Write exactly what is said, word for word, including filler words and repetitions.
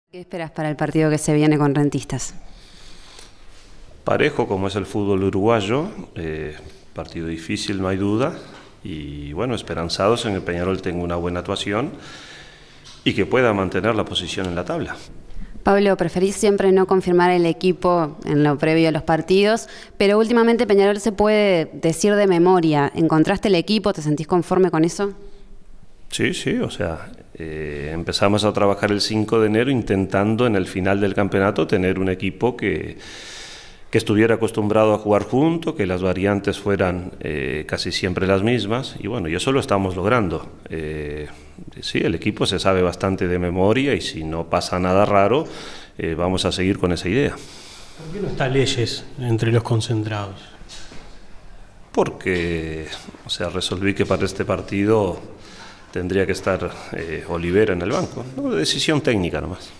¿Qué esperas para el partido que se viene con Rentistas? Parejo como es el fútbol uruguayo, eh, partido difícil no hay duda, y bueno, esperanzados en que Peñarol tenga una buena actuación y que pueda mantener la posición en la tabla. Pablo, preferís siempre no confirmar el equipo en lo previo a los partidos, pero últimamente Peñarol se puede decir de memoria. ¿Encontraste el equipo? ¿Te sentís conforme con eso? Sí, sí, o sea, eh, empezamos a trabajar el cinco de enero intentando en el final del campeonato tener un equipo que, que estuviera acostumbrado a jugar junto, que las variantes fueran eh, casi siempre las mismas, y bueno, y eso lo estamos logrando. Eh, sí, el equipo se sabe bastante de memoria y si no pasa nada raro, eh, vamos a seguir con esa idea. ¿Por qué no está Leyes entre los concentrados? Porque, o sea, resolví que para este partido tendría que estar eh, Olivera en el banco, ¿no? Decisión técnica nomás.